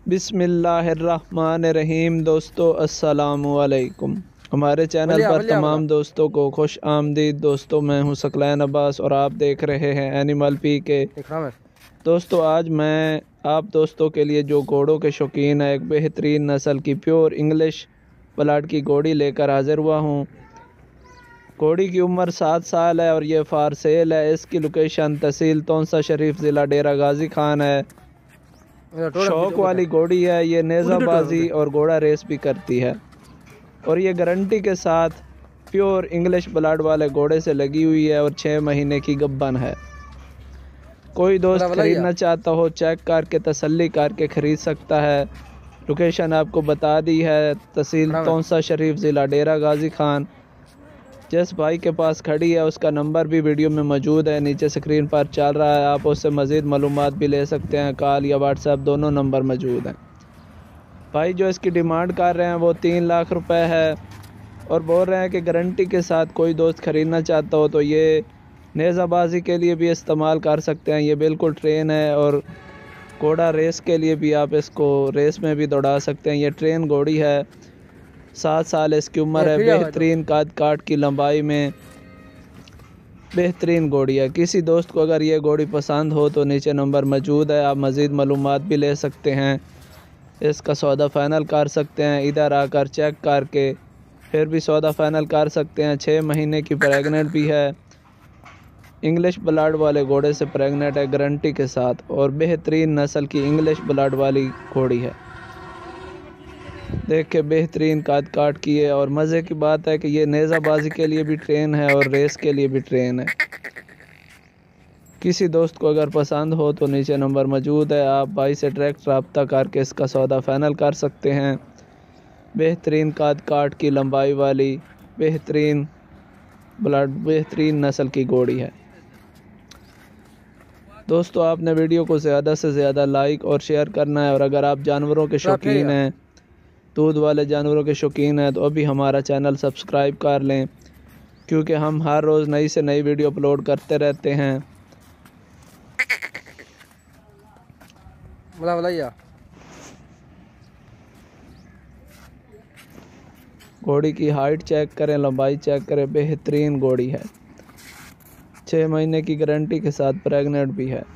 بسم اللہ الرحمن الرحیم۔ دوستو السلام علیکم۔ ہمارے چینل پر تمام دوستوں کو خوش آمدید۔ دوستو میں ہوں ثقلین عباس اور آپ دیکھ رہے ہیں اینیمل پی کے۔ دوستو آج میں آپ دوستوں کے لیے جو گھوڑوں کے شوقین ہے ایک بہترین نسل کی پیور انگلش بلڈ کی گھوڑی لے کر حاضر ہوا ہوں۔ گھوڑی کی عمر 7 سال ہے اور یہ فار سیل ہے۔ اس کی لوکیشن تحصیل تونسا شریف ضلع ڈیرہ غازی خان ہے۔ شوق والی گھوڑی ہے، یہ نیزہ بازی اور گھوڑا ریس بھی کرتی ہے اور یہ گارنٹی کے ساتھ پیور انگلش بلڈ والے گھوڑے سے لگی ہوئی ہے اور 6 مہینے کی گبن ہے۔ کوئی دوست خریدنا چاہتا ہو چیک کر کے تسلی کر کے خرید سکتا ہے۔ لوکیشن آپ کو بتا دی ہے، تحصیل تونسا شریف ضلع ڈیرہ غازی خان۔ جس بھائی کے پاس کھڑی ہے اس کا نمبر بھی ویڈیو میں موجود ہے، نیچے سکرین پر چل رہا ہے، آپ اس سے مزید معلومات بھی لے سکتے ہیں، کال یا واٹس ایپ دونوں نمبر موجود ہیں۔ بھائی جو اس کی ڈیمانڈ کر رہے ہیں وہ 3 لاکھ روپے ہے اور بول رہے ہیں کہ گارنٹی کے ساتھ کوئی دوست خریدنا چاہتا ہو تو یہ نیزہ بازی کے لیے بھی استعمال کر سکتے ہیں۔ یہ بالکل ٹرین ہے اور گھوڑا ریس کے لیے بھی آپ اس کو ریس میں بھی دوڑا سکتے ہیں۔ یہ ٹرین گھوڑی ہے، 7 سال اس کی عمر ہے، بہترین قد کاٹ کی لمبائی میں بہترین گھوڑی ہے۔ کسی دوست کو اگر یہ گھوڑی پسند ہو تو نیچے نمبر موجود ہے، آپ مزید معلومات بھی لے سکتے ہیں، اس کا سودا فائنل کر سکتے ہیں، ادھر آ کر چیک کر کے پھر بھی سودا فائنل کر سکتے ہیں۔ 6 مہینے کی پریگننٹ بھی ہے، انگلش بلڈ والے گھوڑے سے پریگننٹ ہے گارنٹی کے ساتھ اور بہترین نسل کی انگلش بلڈ والی گھوڑی ہے۔ دیکھ کے بہترین قد کاٹ کی ہے اور مزے کی بات ہے کہ یہ نیزہ بازی کے لیے بھی ٹرین ہے اور ریس کے لیے بھی ٹرین ہے۔ کسی دوست کو اگر پسند ہو تو نیچے نمبر موجود ہے، آپ بھائی سے ڈائریکٹ رابطہ کر کے اس کا سودا فائنل کر سکتے ہیں۔ بہترین قد کاٹ کی لمبائی والی بہترین نسل کی گھوڑی ہے۔ دوستو آپ نے ویڈیو کو زیادہ سے زیادہ لائک اور شیئر کرنا ہے اور اگر آپ جانوروں کے شوقین ہیں، دودھ والے جانوروں کے شوقین ہیں تو ابھی ہمارا چینل سبسکرائب کر لیں کیونکہ ہم ہر روز نئی سے نئی ویڈیو اپلوڈ کرتے رہتے ہیں۔ گھوڑی کی ہائٹ چیک کریں، لمبائی چیک کریں، بہترین گھوڑی ہے، 6 مہینے کی گارنٹی کے ساتھ پریگننٹ بھی ہے۔